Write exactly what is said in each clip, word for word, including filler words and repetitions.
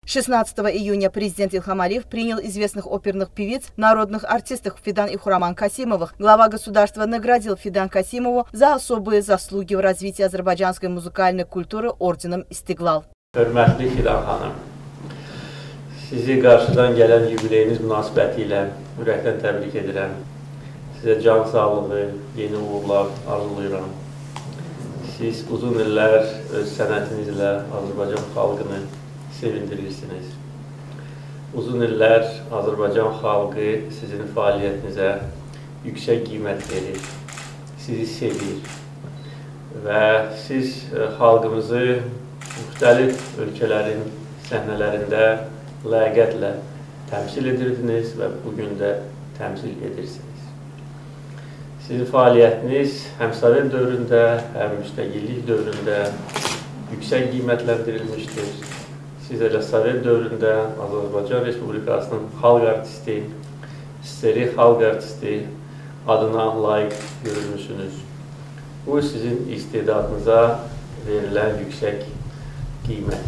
шестнадцатого июня президент Ильхам Алиев принял известных оперных певиц, народных артистов Фидан и Хураман Касимовых. Глава государства наградил Фидан Касимову за особые заслуги в развитии азербайджанской музыкальной культуры орденом «Истиглал». Hörmətli Fidan xanım, sizi qarşıdan gələn yubileyiniz münasibətilə ürəkdən təbrik edirəm. Sizə can sağlığı, yeni uğurlar arzulayıram. Siz uzun illər öz sənətinizlə Azərbaycan xalqını sevindirirsiniz. Uzun illər Azərbaycan xalqı sizin fəaliyyətinizə yüksək qiymət verir, sizi sevir və siz xalqımızı müxtəlif ölkələrin səhnələrində ləyaqətlə təmsil edirdiniz və bugün də təmsil edirsiniz. Sizin fəaliyyətiniz həm Sovet dövründə, həm müstəqillik dövründə yüksək qiymətləndirilmişdir. Siz elə Sovet dövründə Azərbaycan Respublikasının xalq artisti, SSR xalq artisti adına layiq görülmüşsünüz. Bu, sizin istedadınıza verilən yüksək qiymət.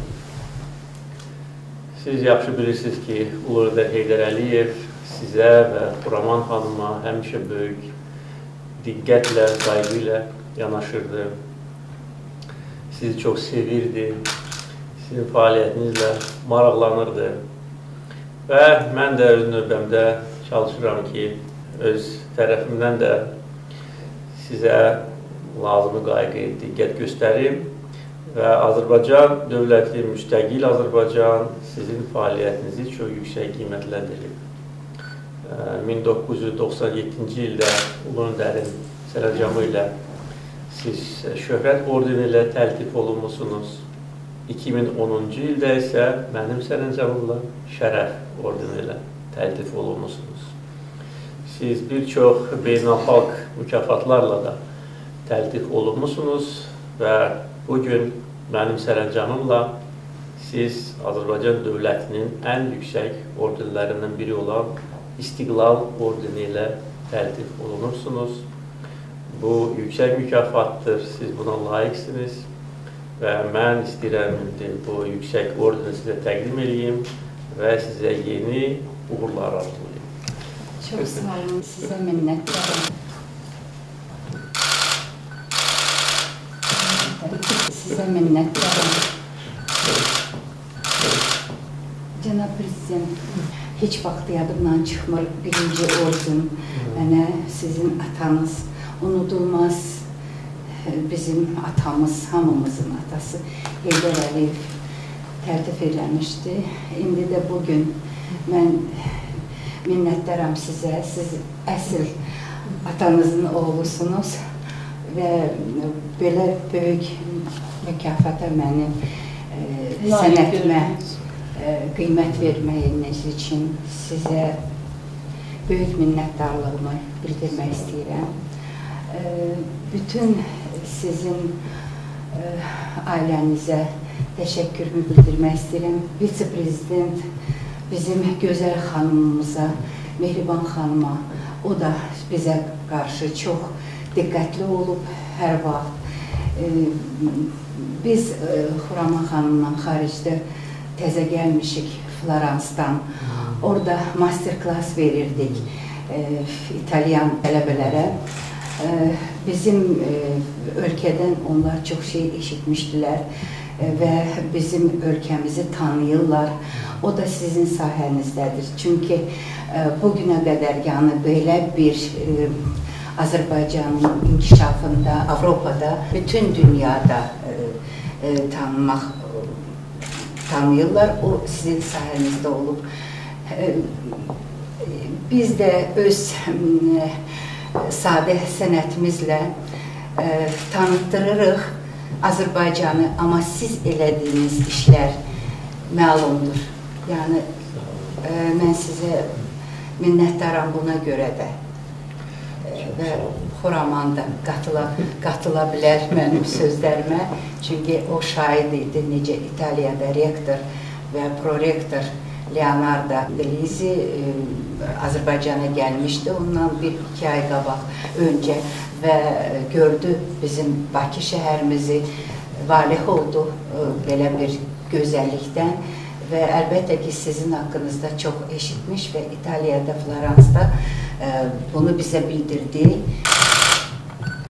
Siz yaxşı bilirsiniz ki, Ulu Öndər Heydər Əliyev sizə və Xuraman xanıma həmişə böyük diqqətlə, qayğı ilə yanaşırdı. Sizi çox sevirdi. Sizin fəaliyyətinizlə maraqlanırdı və mən də öz növbəmdə çalışıram ki, öz tərəfimdən də sizə lazımı qayğı, diqqət göstərim və Azərbaycan dövləti, müstəqil Azərbaycan sizin fəaliyyətinizi çox yüksək qiymətləndirir. min doqquz yüz doxsan yeddinci ildə Ulu Öndərin sərəncamı ilə siz şöhrət ordeni ilə təltif olunmusunuz. iki min onuncu ildə isə mənim sərəncamımla şərəf ordeni ilə təltif olunmusunuz. Siz bir çox beynəlxalq mükafatlarla da təltif olunmusunuz və bugün mənim sərəncamımla siz Azərbaycan dövlətinin ən yüksək ordenlərindən biri olan İstiqlal ordeni ilə təltif olunursunuz. Bu yüksək mükafatdır, siz buna layiqsiniz və mən istəyirəm bu yüksək ordeni sizə təqdim edeyim və sizə yeni uğurlar arzulayım. Çox sağ olun, sizə minnətdarım. Sizə minnətdarım. Cənab Prezident, heç vaxt yadımdan çıxmır birinci orden, mənə sizin atanız, unudulmaz bizim atamız, hamımızın atası Heydər Əliyev təltif eləmişdi. İndi də bugün mən minnətdaram sizə, siz əsl atanızın oğlusunuz və belə böyük mükafata mənim e, sənətimə e, qiymət verməyiniz üçün sizə böyük minnətdarlığımı bildirmək istəyirəm. E, bütün sizin e, ailənizə təşəkkürümü bildirmək istəyirəm. Vitse-prezident bizim gözəl xanımımıza, Mehriban xanıma, o da bizə qarşı çox diqqətli olub hər vaxt. E, biz e, Xuraman xanımla xaricdə təzə gəlmişik Floransdan. Orada master-klass verirdik e, İtalyan tələbələrə. E, bizim e, ölkədən onlar çox şey eşitmişdilər e, və bizim ölkəmizi tanıyırlar. O da sizin sahənizdədir. Çünki e, bugünə qədər yəni belə bir e, Azərbaycanın inkişafında, Avropada, bütün dünyada e, e, tanımaq, tanıyırlar. O sizin sahənizdə olub. E, biz də öz e, sadə sənətimizlə e, tanıtdırırıq Azərbaycanı, amma siz elədiyiniz işlər məlumdur. Yəni, e, mən sizə minnətdaram buna görə də. Və Xuraman da qatıla, qatıla bilər mənim sözlərimə. Çünki o şahid idi, necə İtaliyada rektor və prorektor Leonardo Delizi e, Azərbaycana gəlmişdi. Ondan bir-iki ay qabaq öncə və gördü bizim Bakı şəhərimizi, valih oldu e, belə bir gözəllikdən. ve elbette ki sizin hakkınızda çok eşitmiş ve İtalya'da, Florans'ta bunu bize bildirdi.